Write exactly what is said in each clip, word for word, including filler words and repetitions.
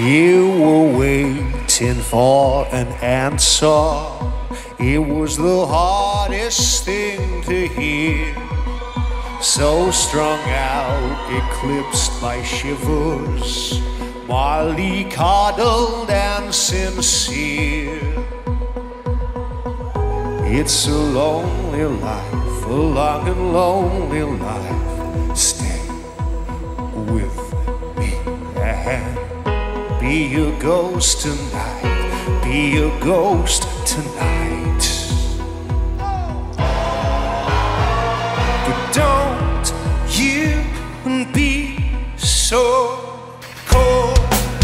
You were waiting for an answer. It was the hardest thing to hear. So strung out, eclipsed by shivers, molly-coddled and sincere. It's a lonely life, a long and lonely life. Stay with me and be a ghost tonight, be a ghost tonight. But don't you be so cold.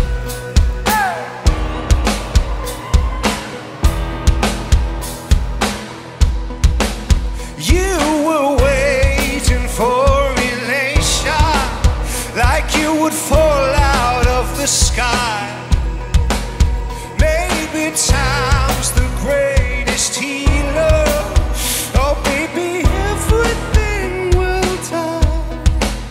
You were waiting for elation, like you would fall out of the sky. Maybe time's the greatest healer. Oh baby, everything will die.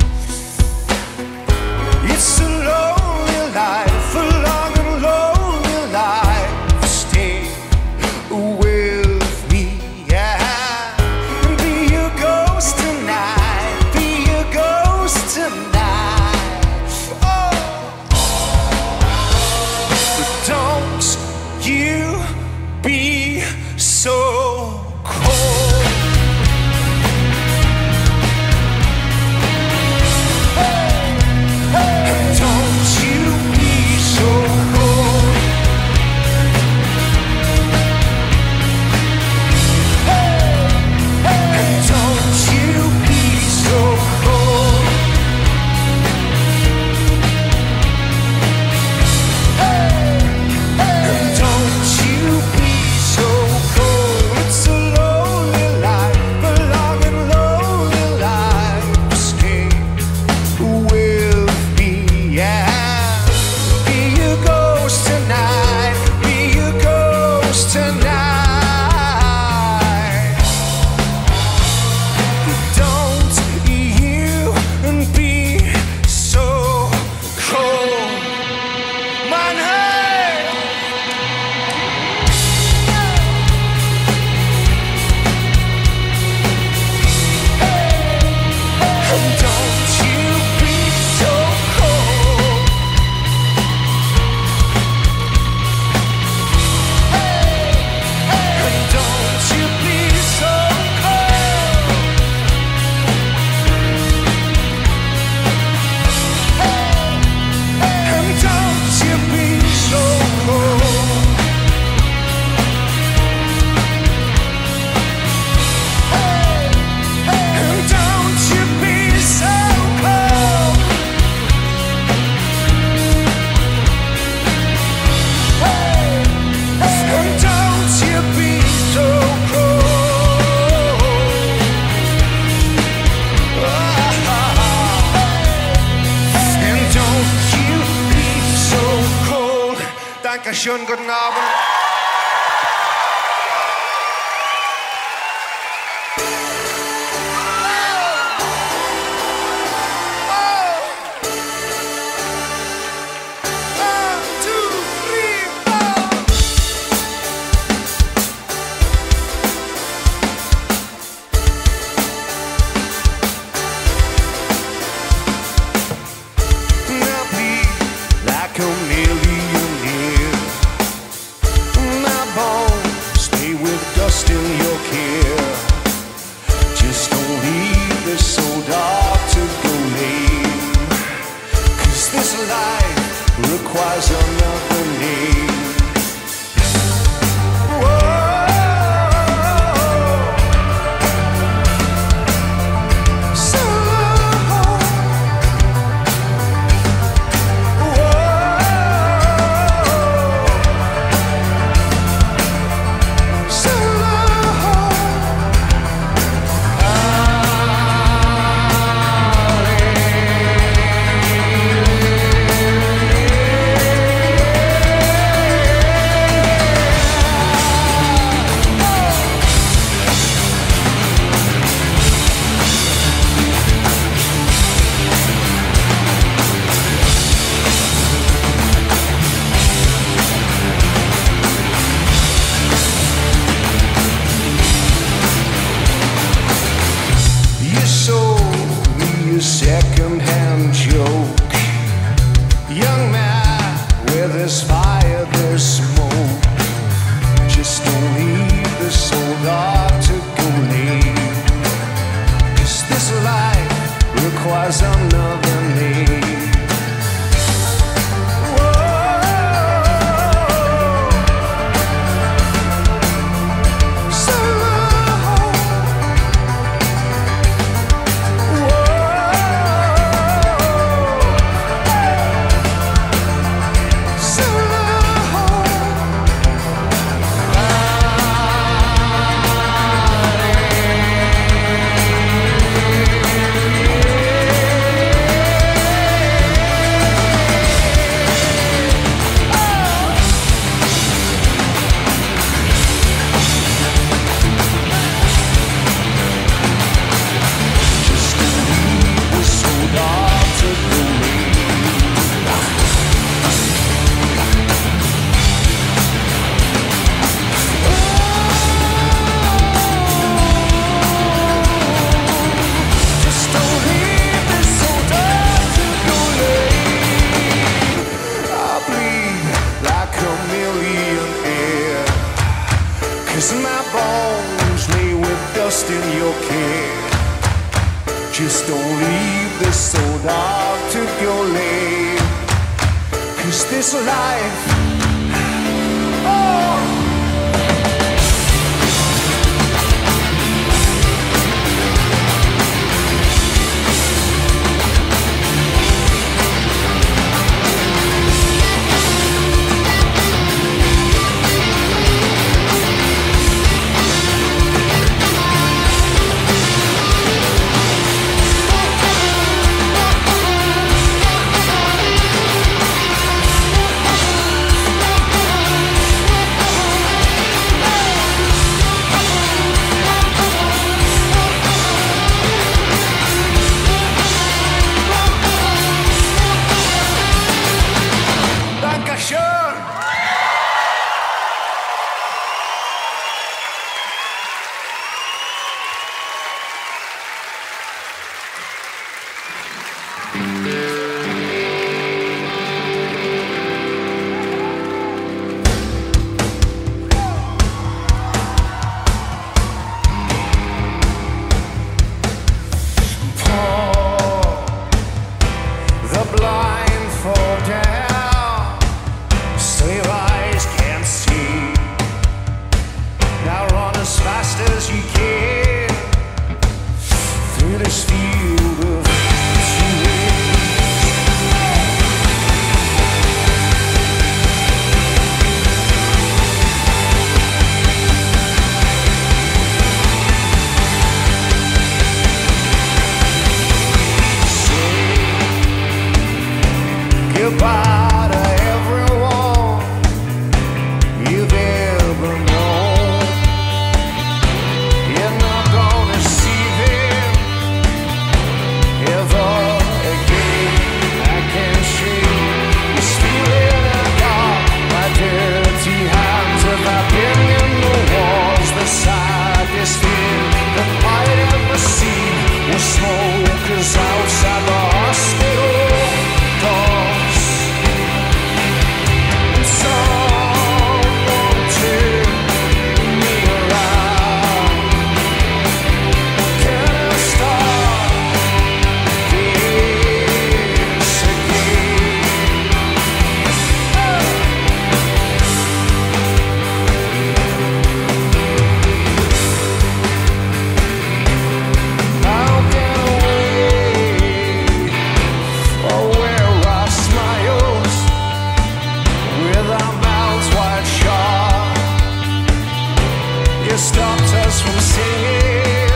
It's a lonely life, a long and lonely life. Stay with me, yeah. Be a ghost tonight, be a ghost tonight. Oh, but don't you be so cold. Don't you be so cold. Don't you be so cold. Don't you be so cold. It's a lonely life, a long and lonely life. Escape with me, yeah. Be a ghost tonight, be a ghost tonight. Don't you be so cold, man. Hey, don't you be so cold. Don't you be so cold. Don't you be so cold. Don't you be so cold. Don't you be so cold. And don't you be so cold. Dankeschön, guten Abend. One, two, three, four. Now be like a millionaire. 'cause my bones lay with dust in your care. Just don't leave this so dark to go late, 'cause this life, oh, goodbye to everyone you've ever known. You're not gonna see them ever again. I can't shake this feeling I got. My dirty hands have been in the walls. The saddest thing that I'd ever seen was smokers outside the hospital doors. Someone turn me around. Can I start this again? I'll get away or wear our smiles with our mouths wide shut. You stopped us from singing.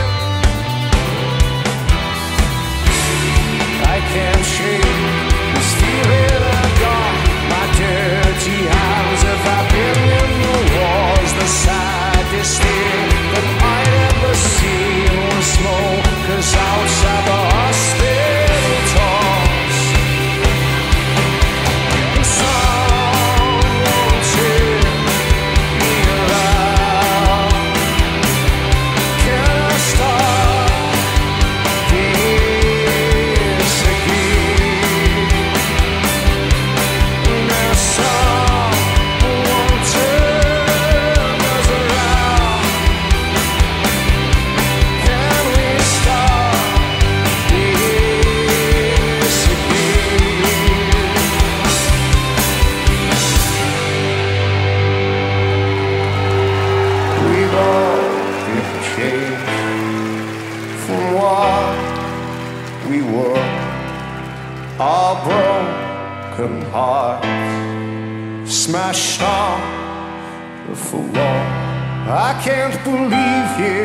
I can't shake this feeling I got. My dirty hands have been in the walls. The saddest thing that I'd ever seen was smokers outside the hospital doors. Someone turn me around. Can I start this again? Now someone turn us around. Can we start this again? We've all been changed from what we were. Our broken hearts smashed on the floor. I can't believe you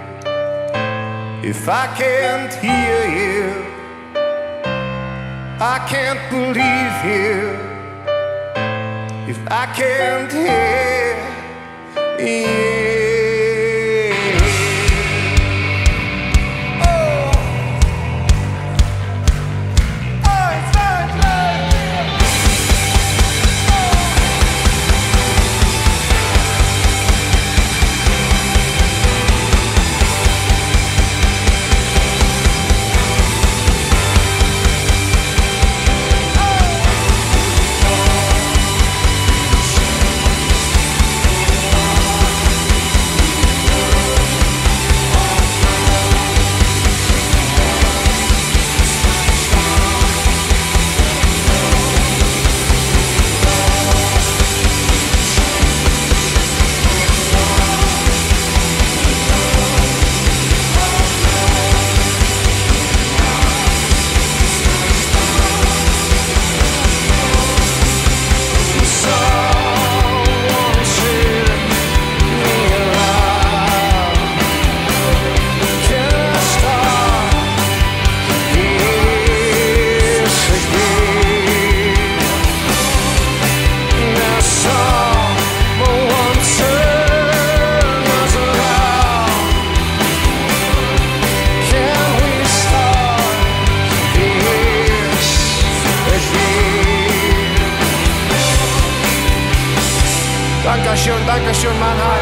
if I can't hear you. I can't believe you if I can't hear you. Oh, oh, it's not love. Dankeschön, Dankeschön, Mannheim.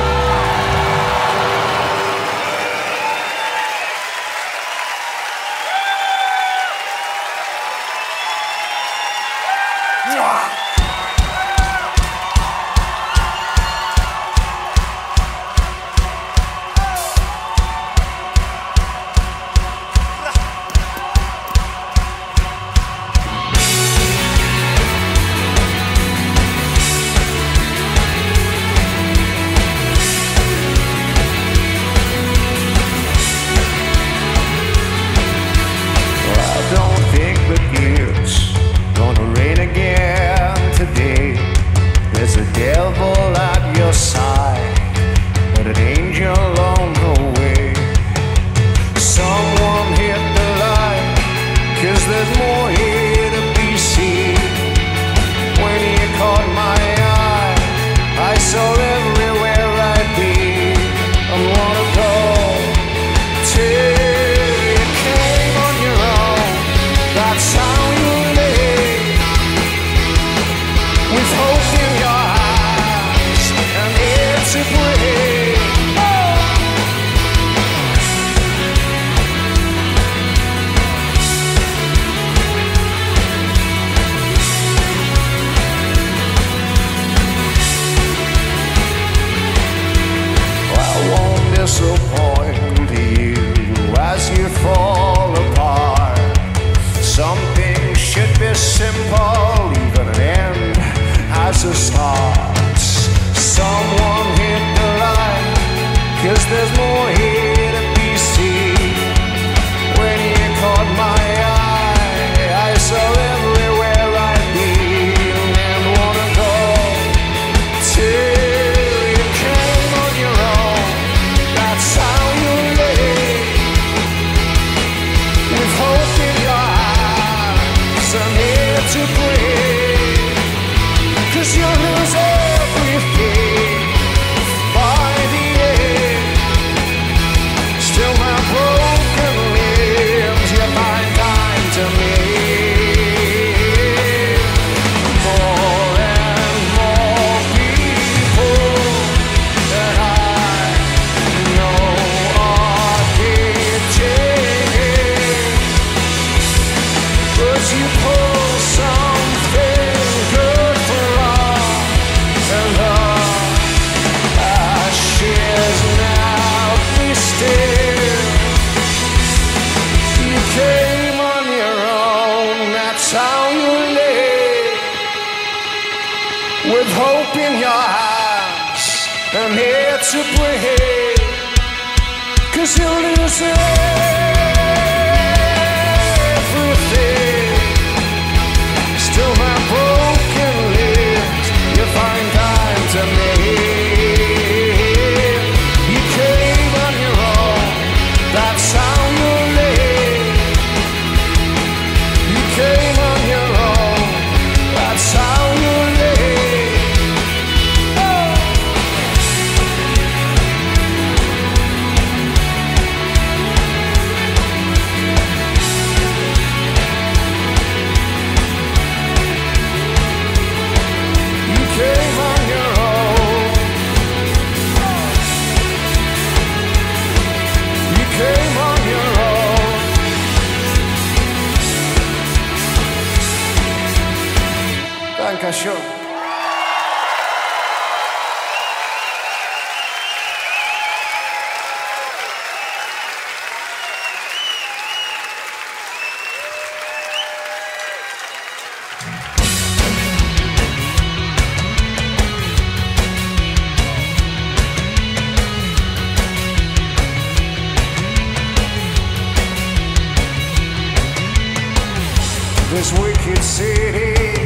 This wicked city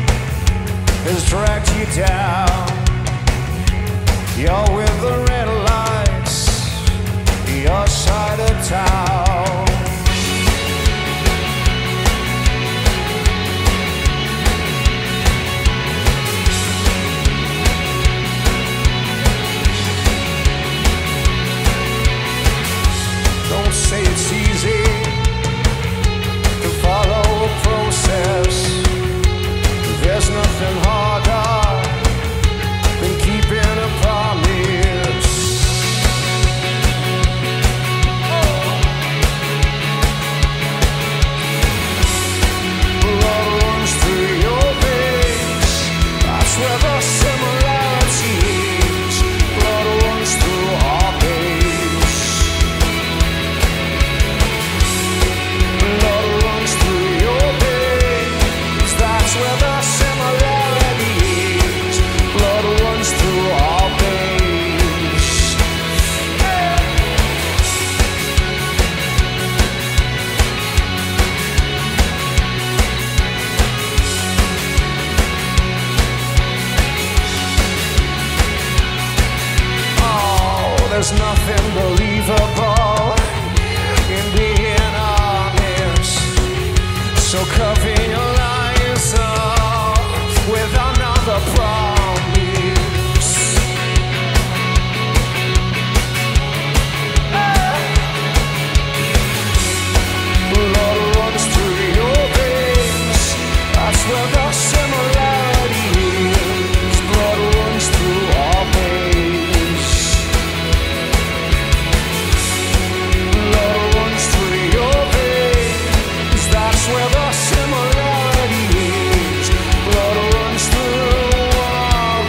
has dragged you down. You're with the red lights, your side of town. Don't say it's easy to follow a process. There's nothing harder there's nothing believable in being honest. So cover your lies up with another promise. Blood runs through your veins. That's where the similarity is. Blood runs through our veins. Blood runs through your veins. That's where the similarity is. Blood runs through our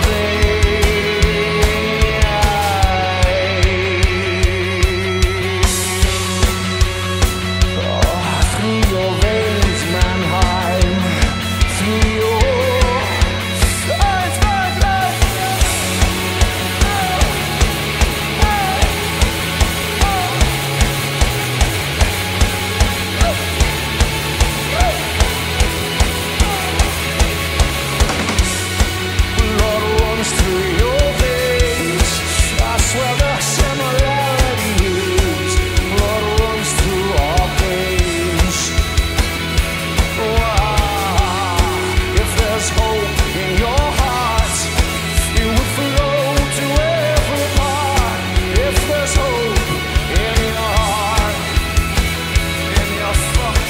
veins. Oh, through your veins, Mannheim. Through your blood runs through your veins. That's where the similarity is. Blood runs through our veins. Wow. If there's hope in your heart, it would flow to every part. If there's hope in your heart, in your fucking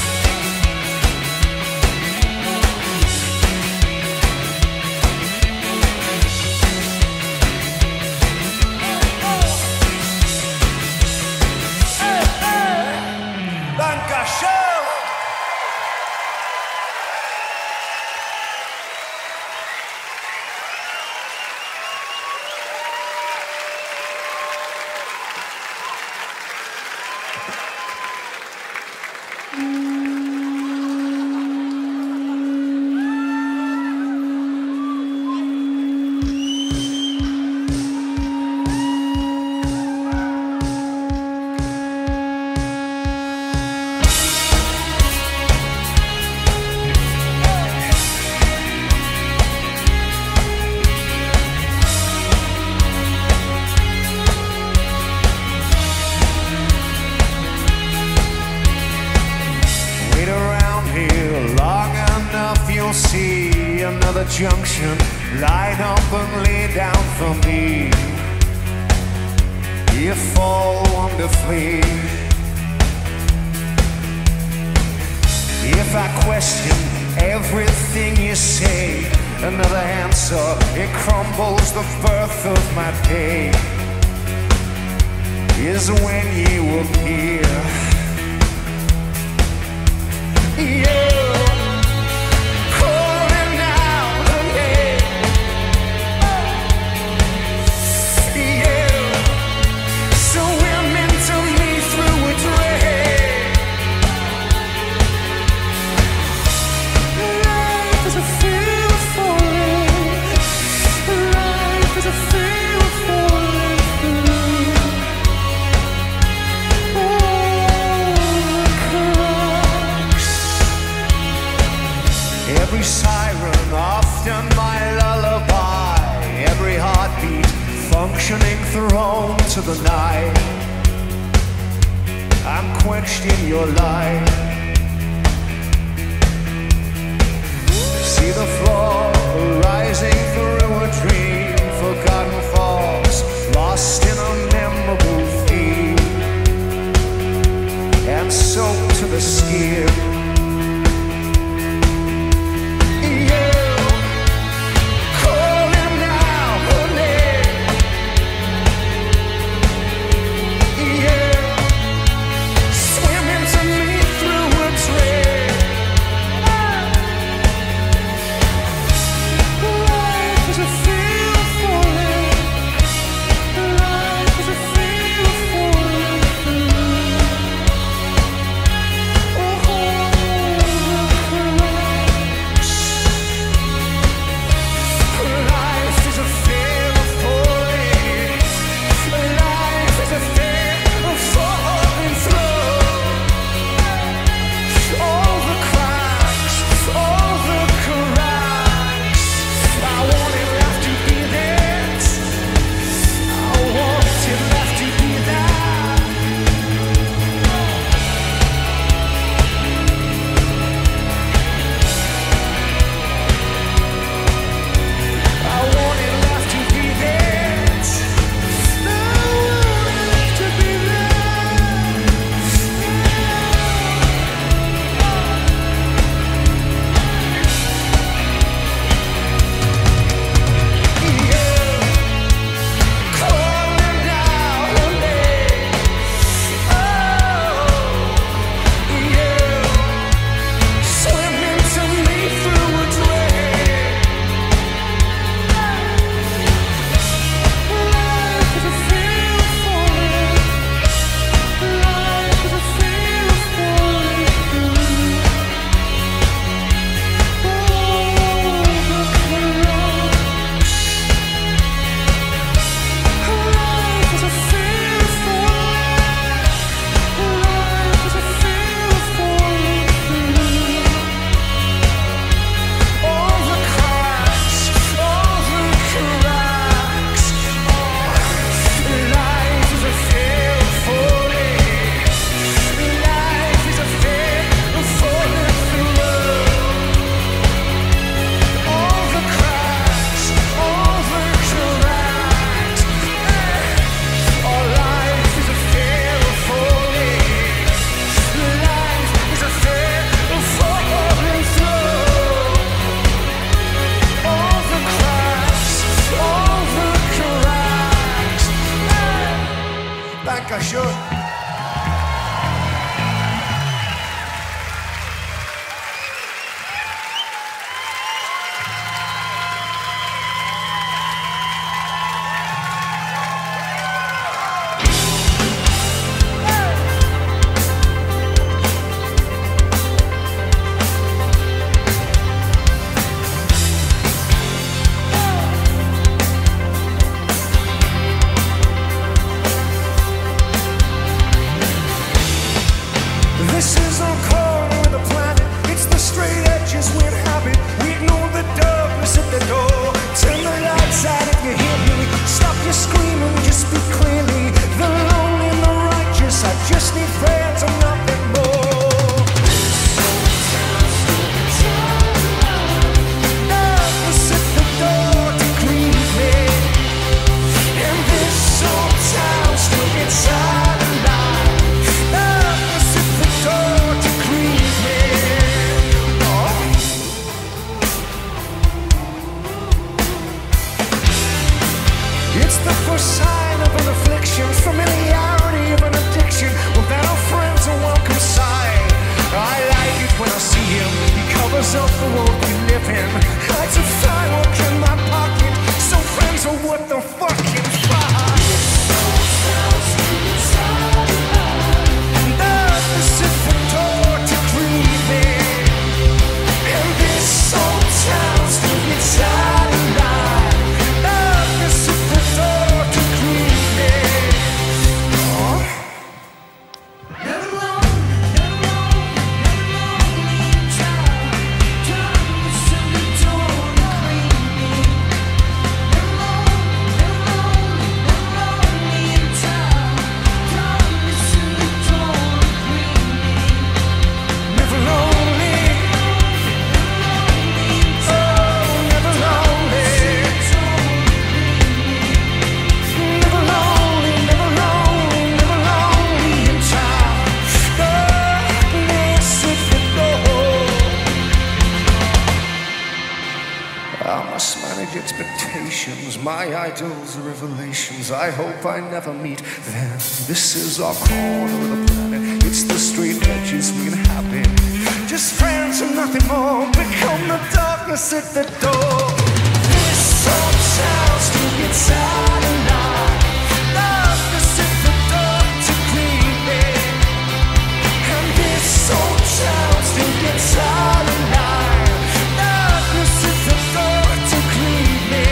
Lancashire! Wait around here long enough, you'll see another junction. Line up and lay down for me. You fall wonderfully. If I question everything you say, another answer, it crumbles the birth of my day. Is when you appear. Yeah. Calling out her name. Yeah. Swimming to me through a drain. Life is a field of falling. Life is a field of falling through. Every siren, often my lullaby. Every heartbeat, functioning thrown to the night. I'm quenched in your light. See the floor rising through a dream. Forgotten thoughts, lost in a memorable theme. And soaked to the skin. Life Dankeschön. My idols are revelations. I hope I never meet them. This is our corner of the planet. It's the straight edges we inhabit. Just friends and nothing more. Become the darkness at the door. This old town still gets out of line. Darkness at the door to greet me. And this old town still gets out of line. Darkness at the door to greet me.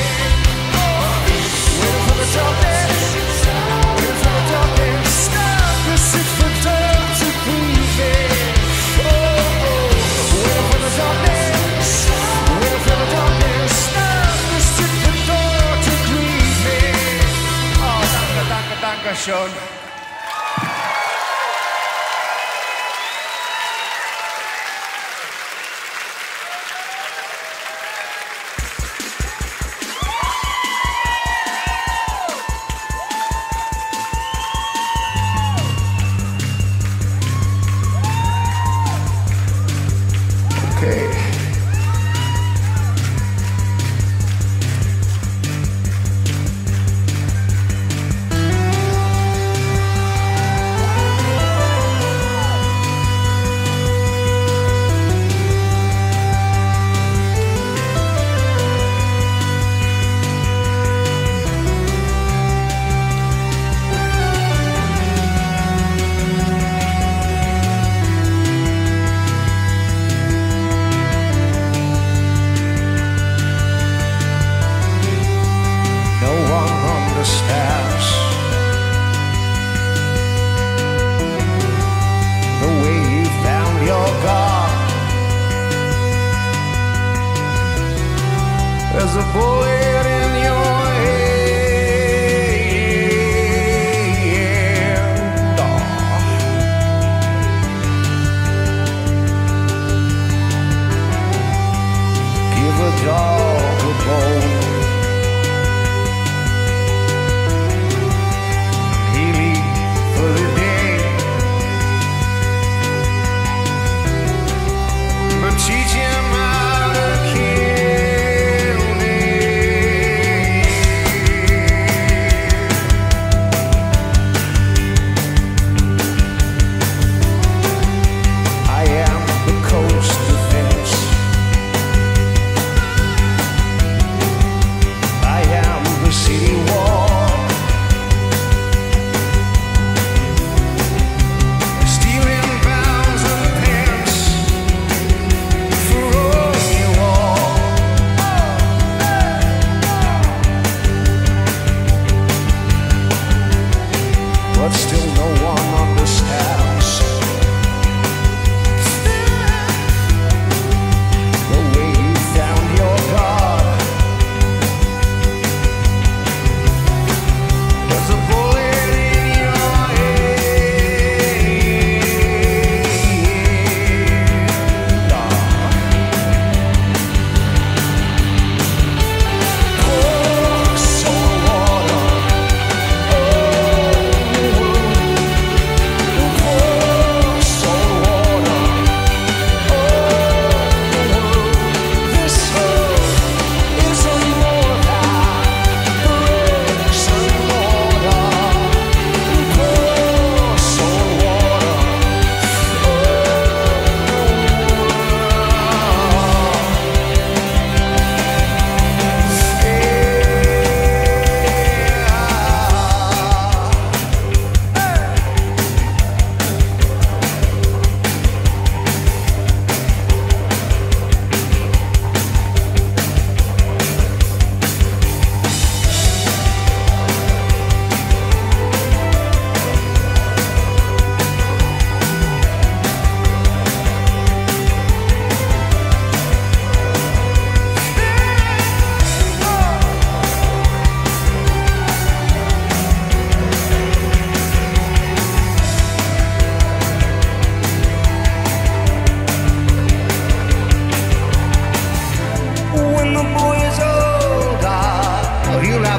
Dankeschön.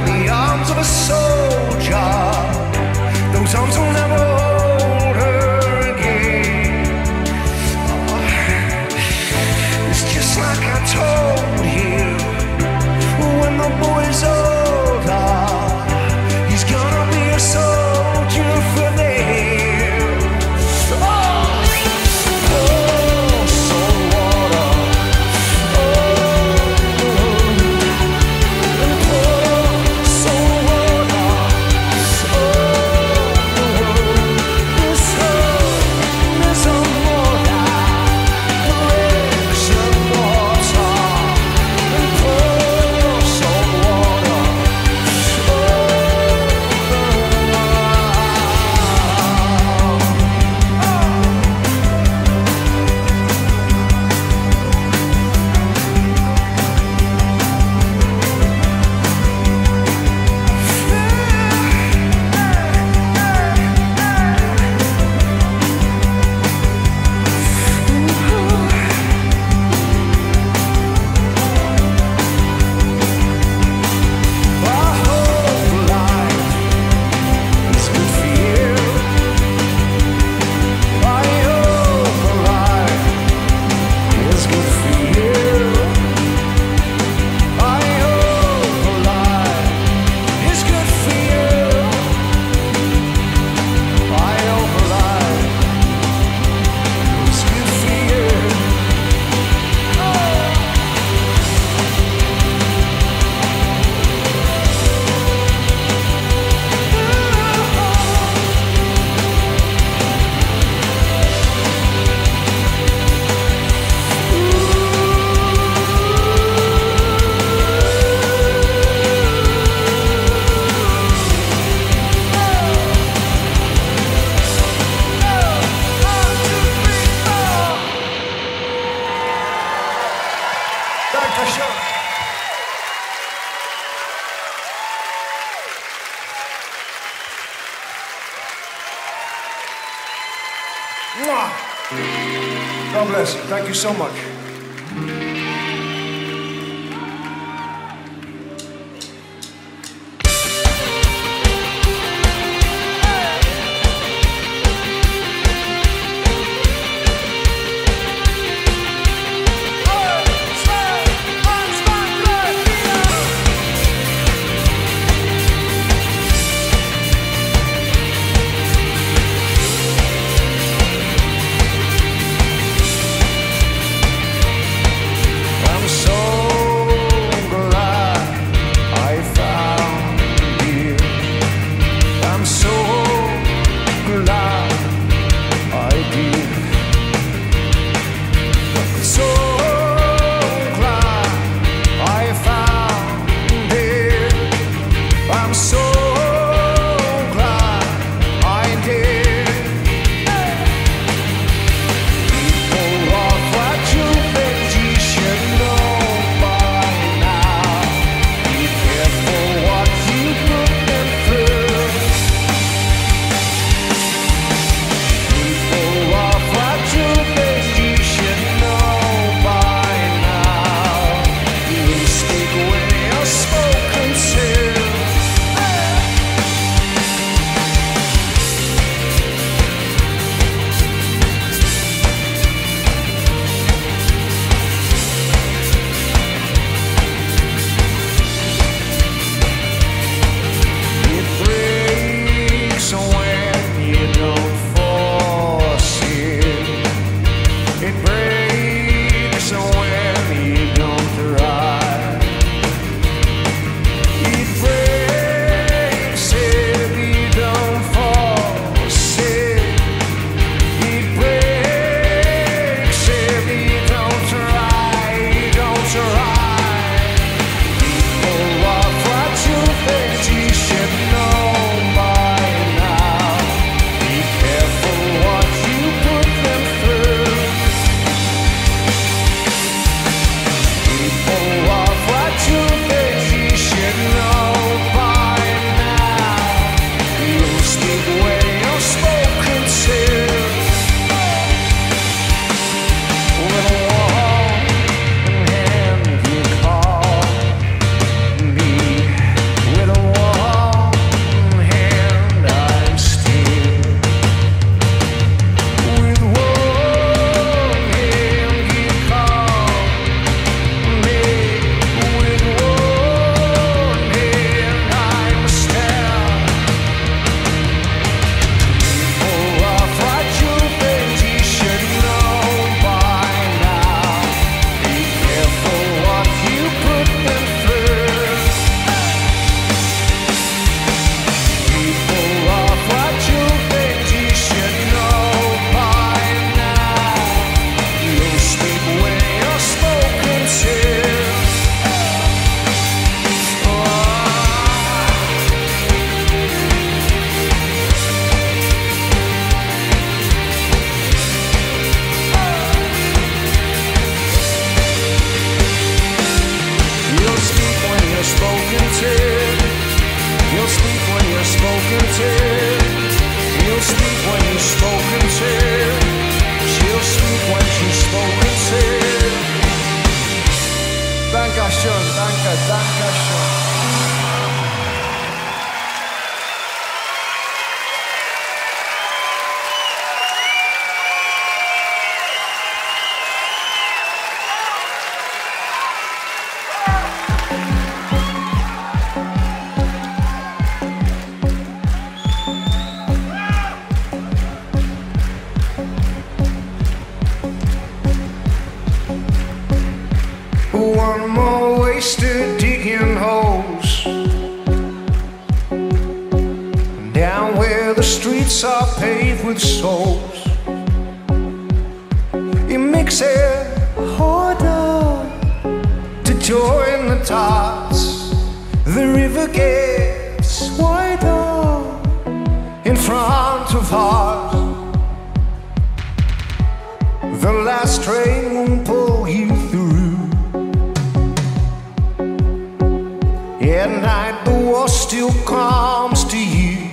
around the arms of a soldier. Those arms will never hold her again. Oh, it's just like I told you. When the boy's older, he's gonna be a soldier for them. Oh! God bless you. Thank you so much. the streets are paved with souls. It makes it harder to join the dots. The river gets wider in front of ours. The last train won't pull you through. At night the war still comes to you.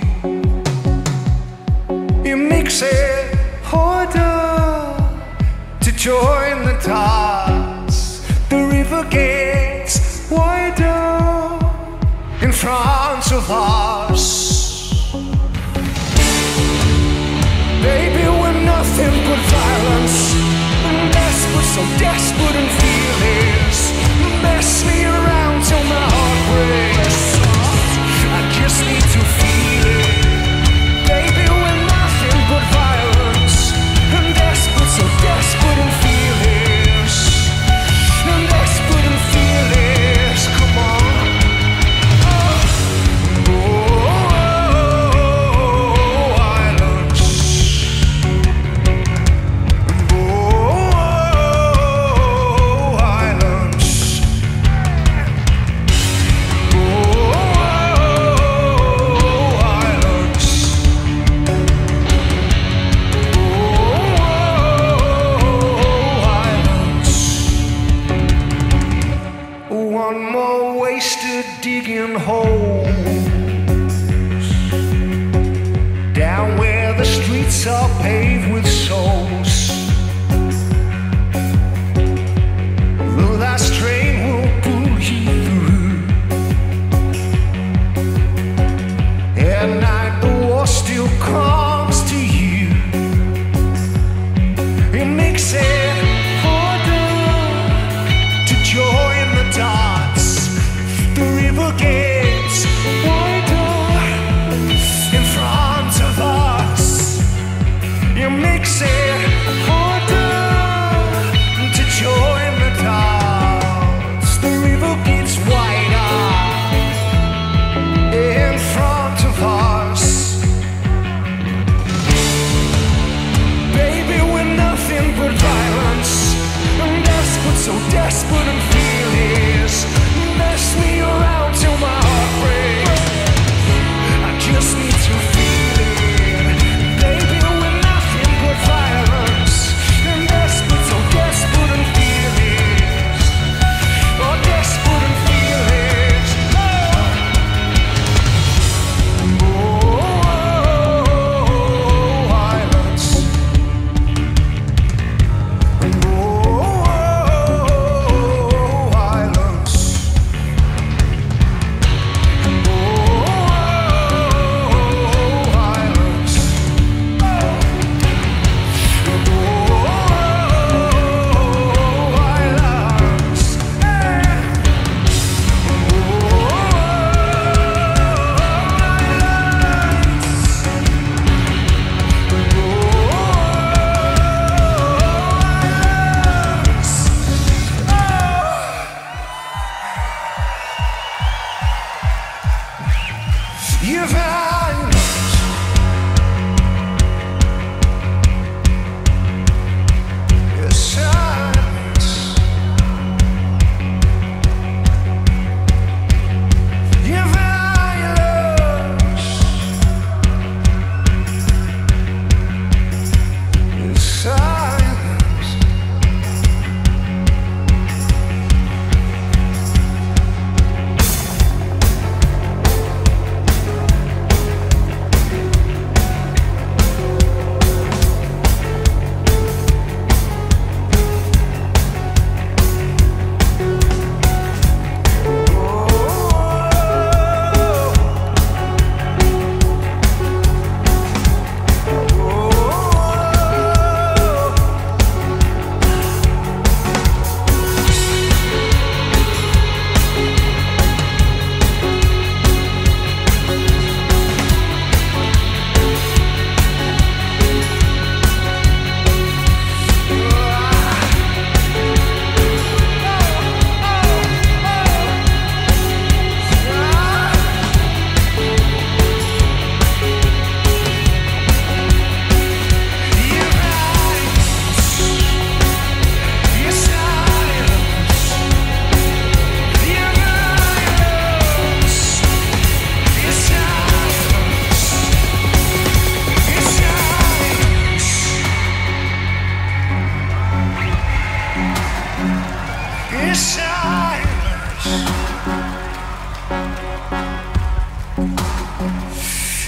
It makes it harder to join the dots. The river gets wider in front of us. Baby, we're nothing but violence, desperate, so desperate and fearless. Mess me around till my heart breaks. I just need to feel it. Baby, we're nothing but violence, desperate, so desperate and fearless. Desperate and fearless, come on. Digging holes down where the streets are paved with souls. The last train will pull you through. At night the war still comes to you. It makes it harder to join the dots. The river gets wider in front of us. It makes it harder to join the dots. The river gets wider in front of us. Baby, we're nothing but violence. I'm desperate, so desperate and fearless. Mess me around till my heart breaks. I just need to feel it. Baby, we're nothing but violence. I'm desperate, so desperate and fearless. Oh, desperate and fearless. Oh, violence. Oh,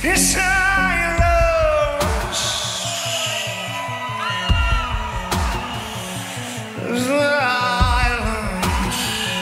It's silence. Silence.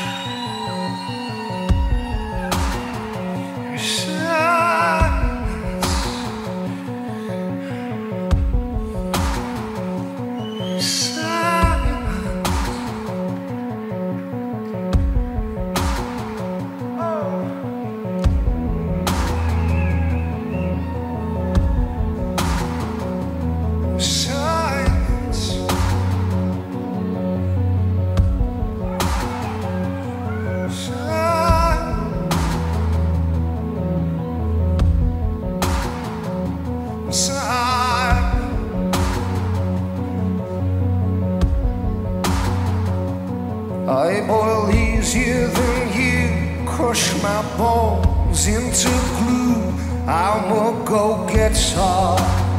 I boil easier than you, crush my bones into glue. I'm a go-getter.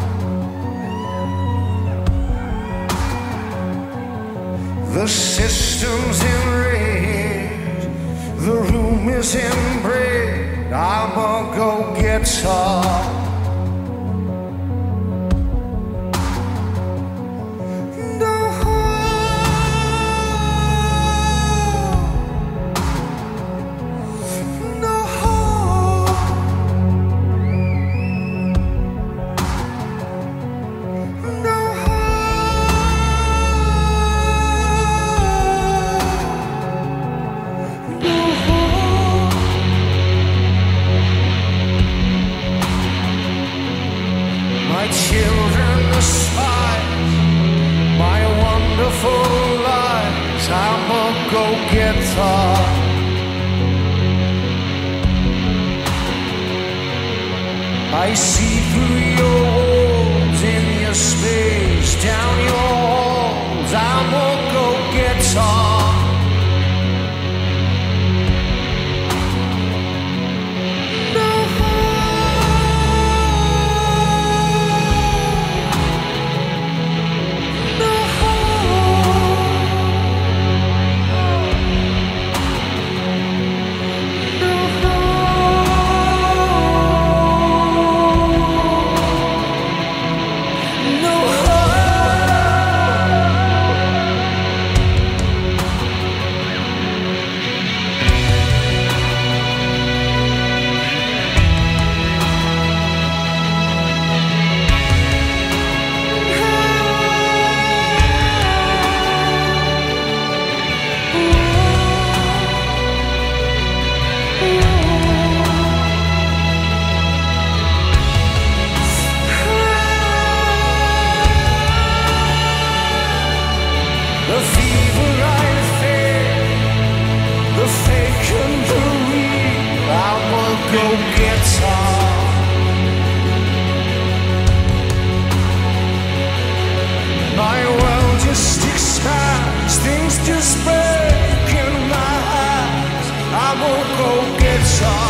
The system's in red, the room is in bread. I'm a go-getter. My children despise my wonderful lives. I'm a go-getter. I see through your walls, in your space, down your halls. I'm a go-getter. The fever I feel, the fake and the real, I'm a go-getter. My world just expands, things just break in my eyes. I'm a go-getter.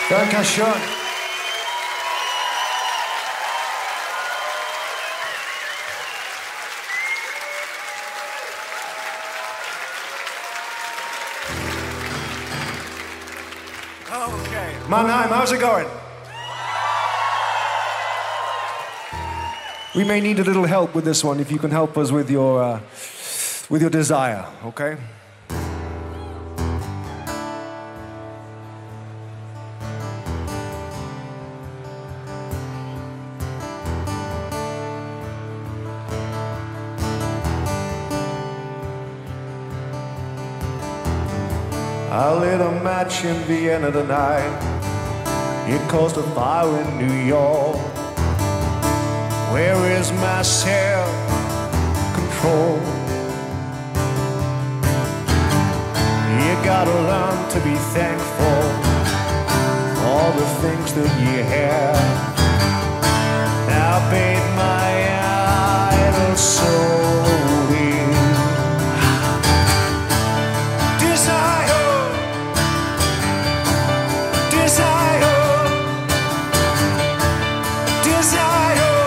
Danke schön. Okay. Mannheim, how's it going? We may need a little help with this one, if you can help us with your, uh, with your desire, okay? I lit a match in Vienna tonight. It caused a fire in New York. Where is my self-control? You gotta learn to be thankful for all the things that you have. I bathe my idle soul in desire. Desire, desire,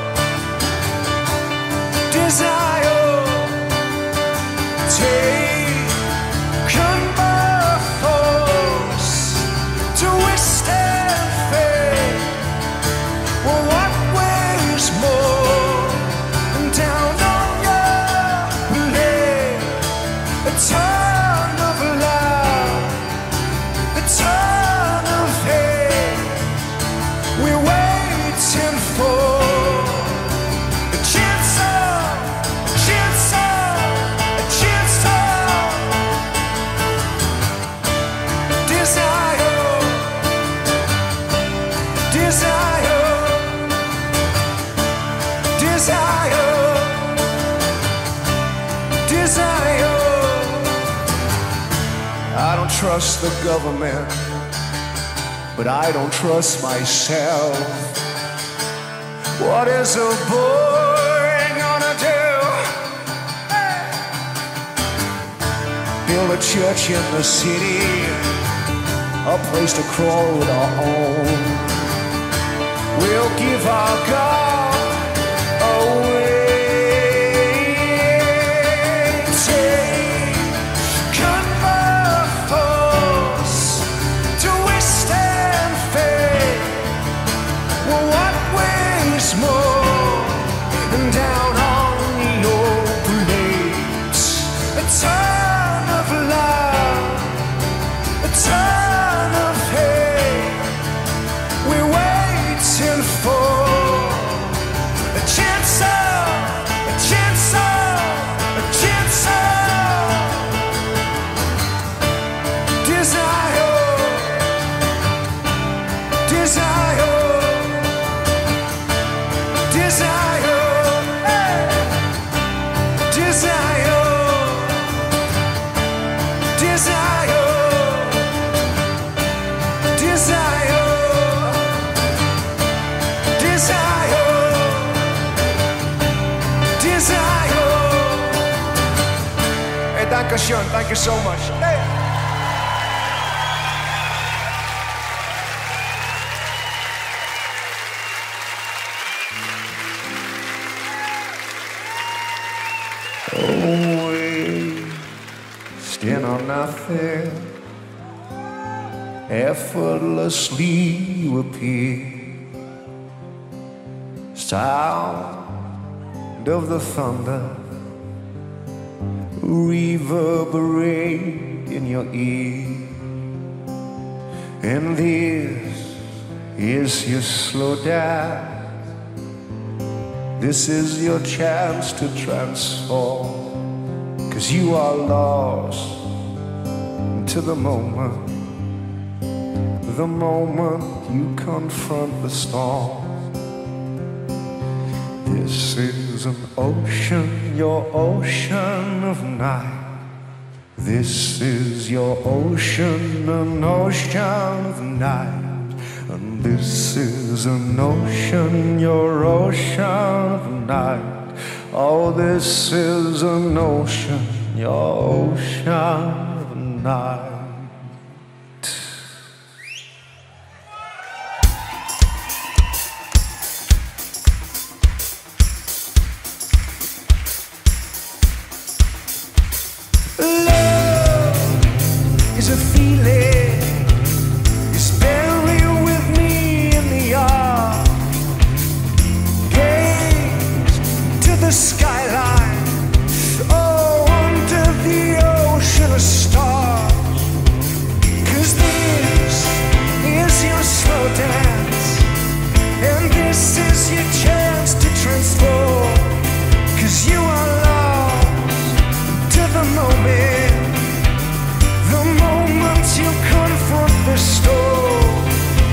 desire, taken by force to withstand fate. Well, what weighs more than down on your blade? A ton of love, a ton of hate. We're waiting for a chance of, a chance of, a chance of desire, desire, desire, desire. I don't trust the government, but I don't trust myself. What is a boy gonna do? Hey! Build a church in the city, a place to crawl with our own. We'll give our God away. Taken by force to withstand fate. Well, what weighs more than down on your blades? A ton of love, a ton of hate. We're waiting for a chance of, a chance of, a chance of desire, desire. Desire, hey! Desire, desire, desire, desire, desire. Hey, danke schön, thank you so much. Hey. Wasting on nothing, effortlessly you appear. Sound of the thunder reverberate in your ear, and this is your slow dance. This is your chance to transform, 'cause you are lost to the moment, the moment you confront the storm. This is an ocean, your ocean of night. This is your ocean, an ocean of night. And this is an ocean, your ocean of night. Oh, this is an ocean, your ocean of night. restored.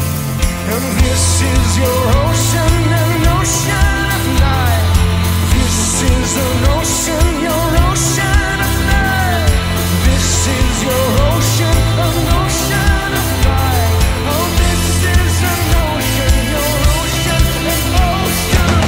And this is your ocean, an ocean of night. This is an ocean, your ocean of night. This is your ocean, an ocean of night. Oh, this is an ocean, your ocean, an ocean of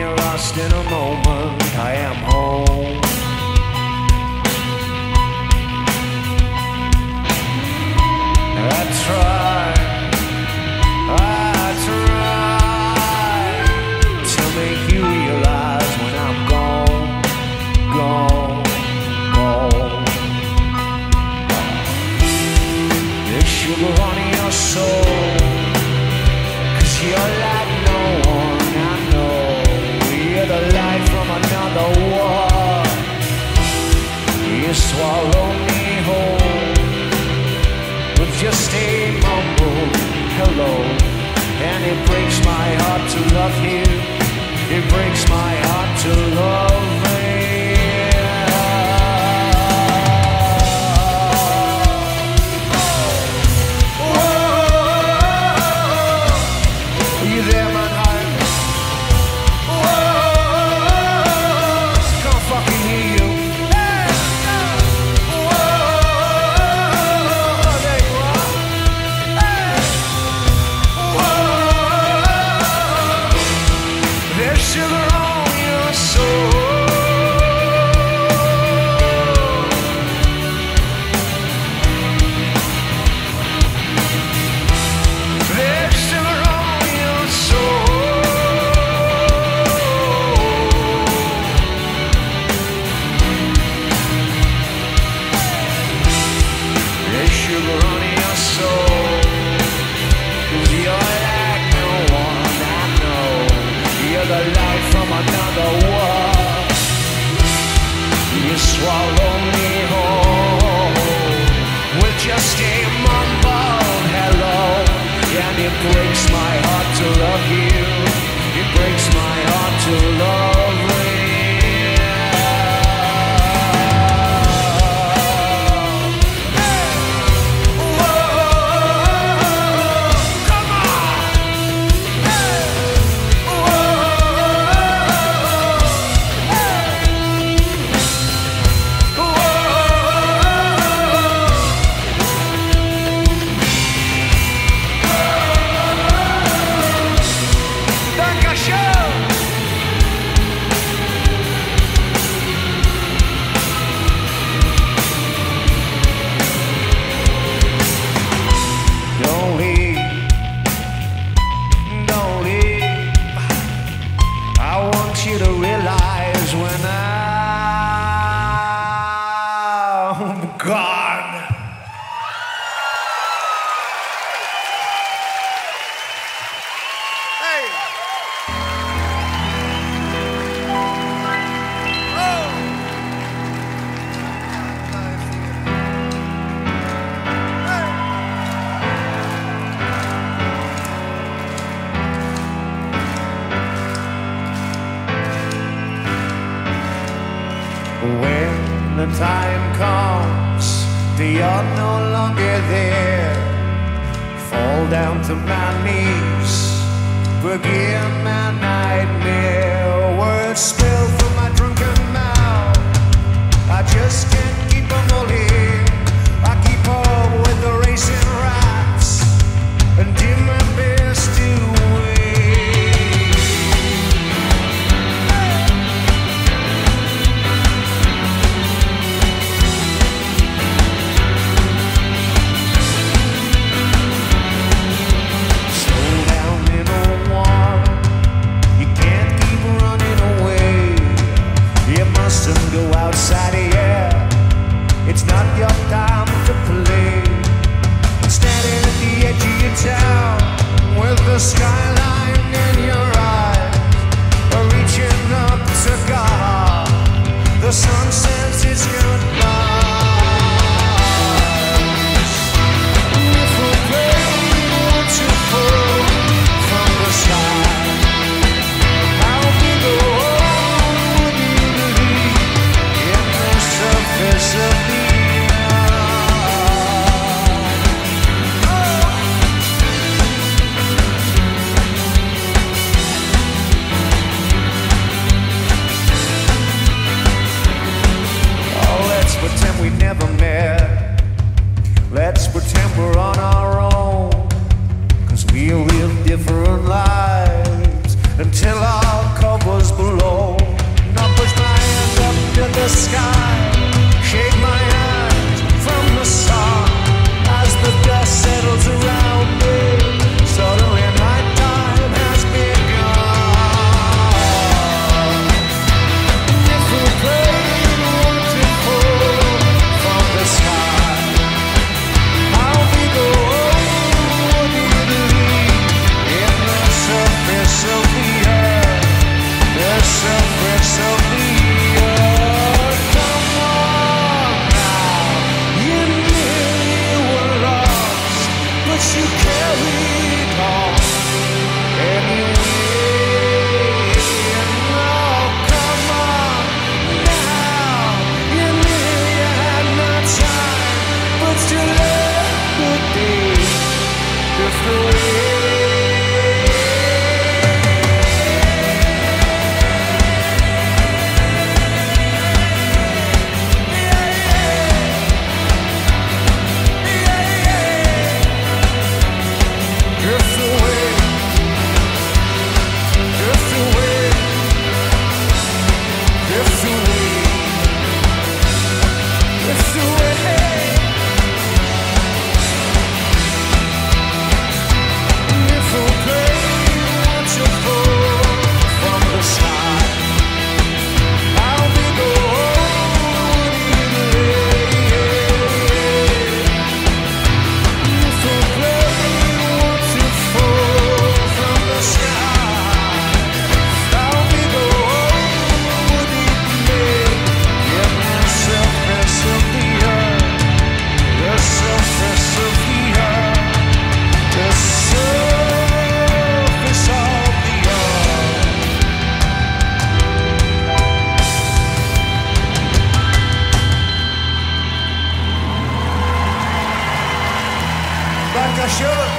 in a moment I am home. sugar on your soul, 'cause you're like no one I know. You're the light from another world. You swallow me whole with just a mumble hello, and it breaks my heart to love you. It breaks my heart to love me. Swallow me whole with just a mumbled hello, and it breaks my heart to love you. It breaks my heart to love me. The time comes, you're no longer there. Fall down to my knees, forgive my nightmare. Words spill from my drunken mouth, I just can't keep them all in. I keep up with the racing rats and do my best to win. Go outside here, it's not your time to play. Standing at the edge of your town with the skyline in your eyes, reaching up to God, the sun says it's goodbye. If a plane were to fall from the sky, how big a hole would you believe in the surface of the pretend we never met. Let's pretend we're on our own, 'cause we live different lives until our covers below. Now push my hands up to the sky, shake my hands from the sun as the dust settles around me. Suddenly my time has begun. If we play the sky, how we go. should.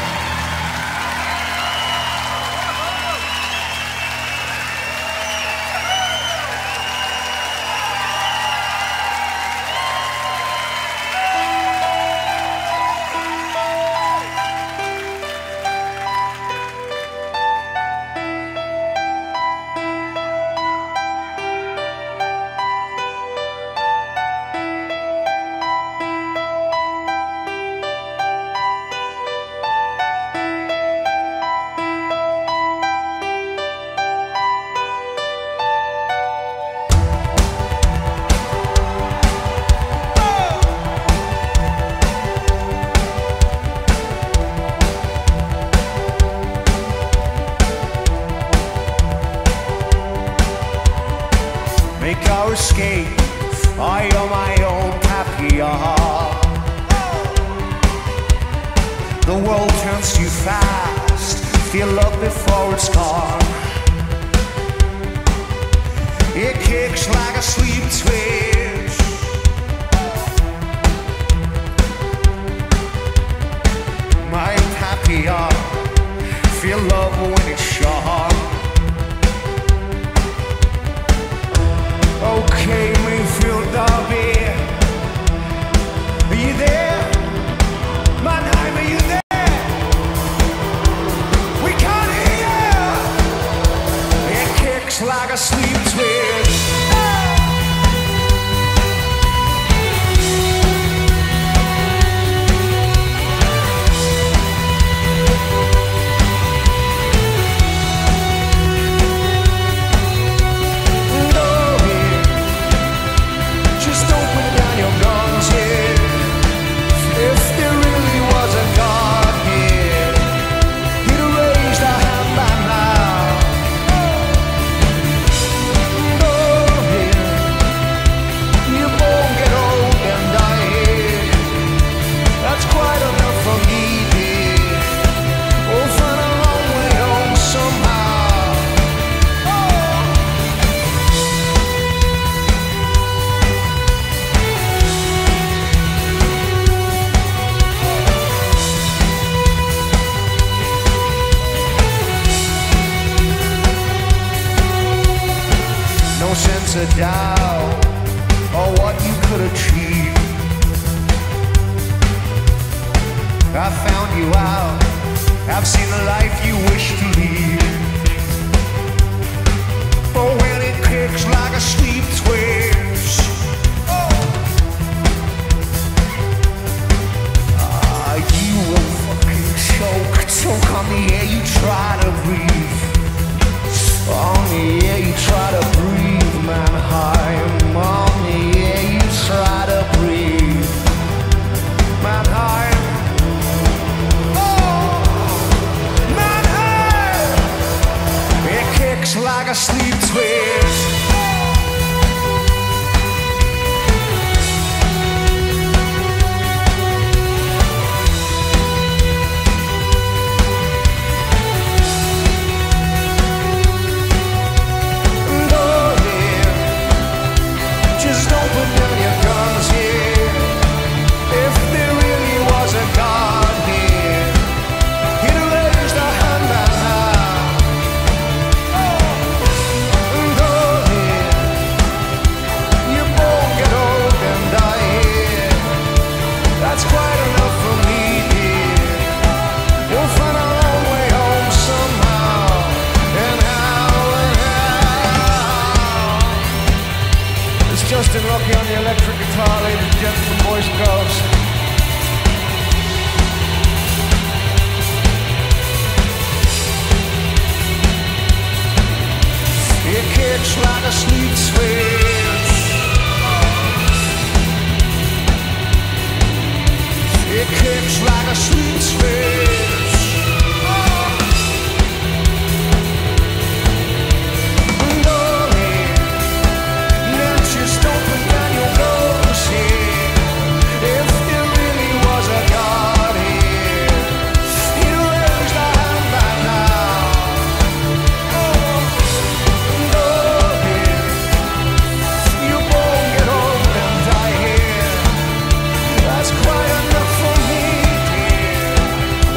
Make our escape, I am my own Papillon. The world turns too fast, feel love before it's gone. It kicks like a sleep twitch. My Papillon, feel love when it's shot. Okay, Maifeld, Derby. Are you there? Mannheim, are you there? We can't hear you. It kicks like a sleep twitch. No sense of doubt or what you could achieve. I found you out, I've seen the life you wish to lead. But when it kicks like a sleep twitch, oh. Ah, you will fucking choke, choke on the air you try to breathe. On the air you try to breathe, man, high. On the air you try to breathe, man, high. Oh, man, high. It kicks like a sleep twitch. Justin Rocky on the electric guitar, ladies and gentlemen, boys and girls. It kicks like a sleep switch. It kicks like a sleep switch. Just open down your nose here. If there really was a God here, He'd raise the hand by now. Oh, go here. You won't get old and die here. That's quite enough for me, dear.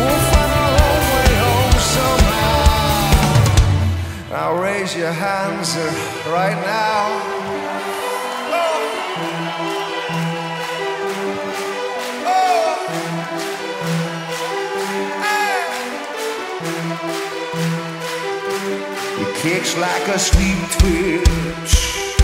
hands right now. Oh. Oh. Hey. It kicks like a sleep twitch.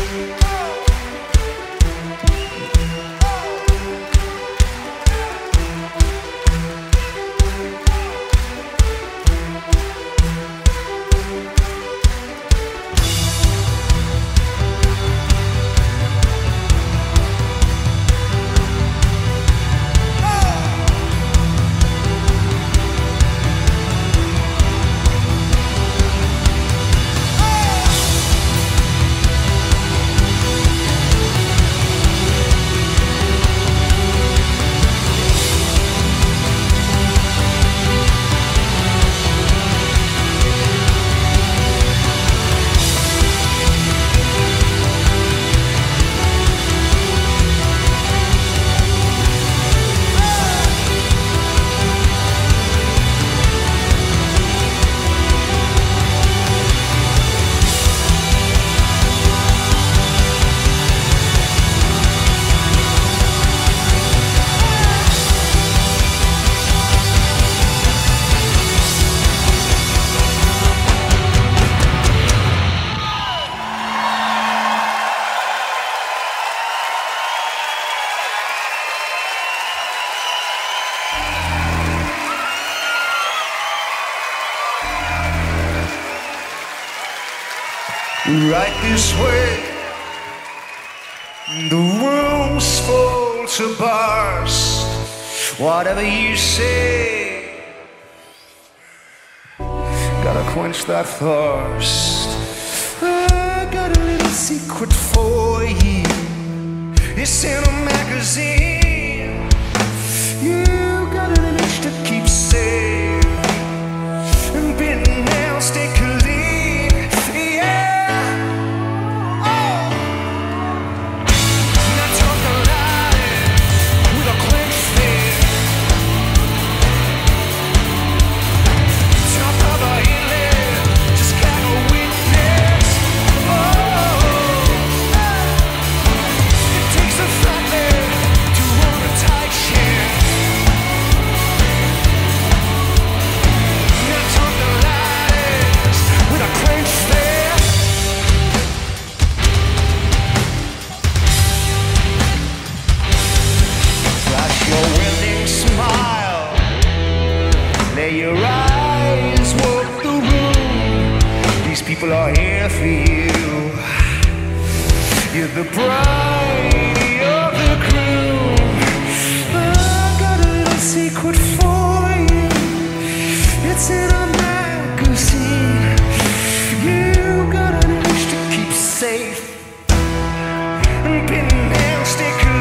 Right this way, the room's full to burst. Whatever you say, gotta quench that thirst. I got a little secret for you. It's in a magazine. You got an image to keep safe, and bitten nails stay clean. Your eyes walk the room. These people are here for you. You're the bride of the groom. I got a little secret for you. It's in a magazine. You got an image to keep safe, and pin nails stay clean.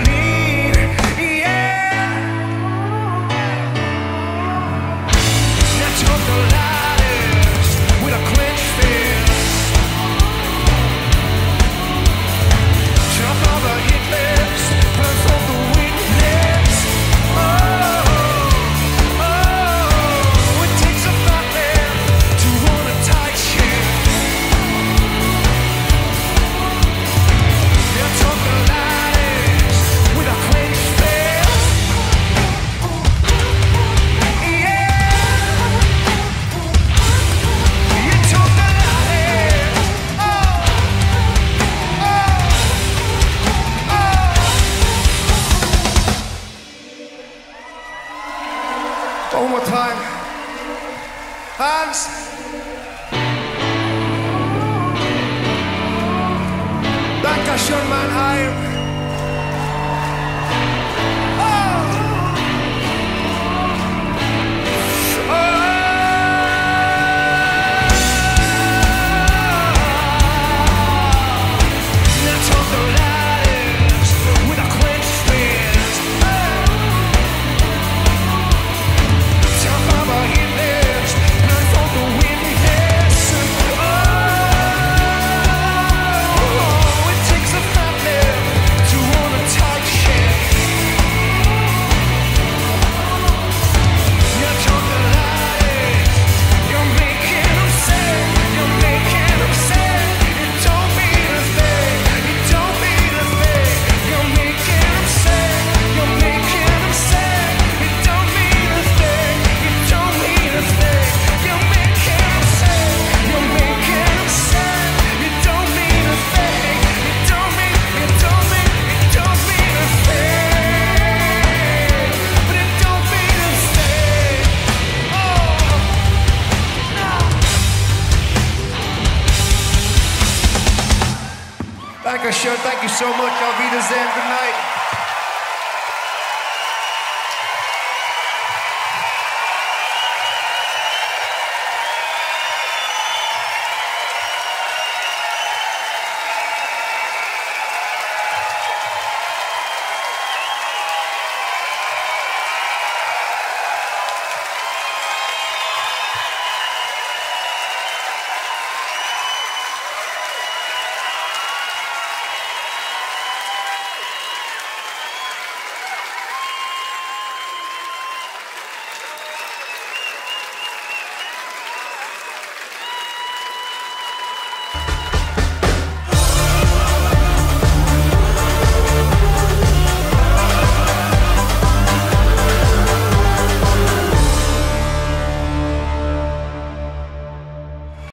One more time. Hands. Dankeschön, Mannheim. Oh. Oh. Let's hold the ladders with a clenched fist. Oh, it takes a fat man show. Thank you so much. Auf Wiedersehen. Good night.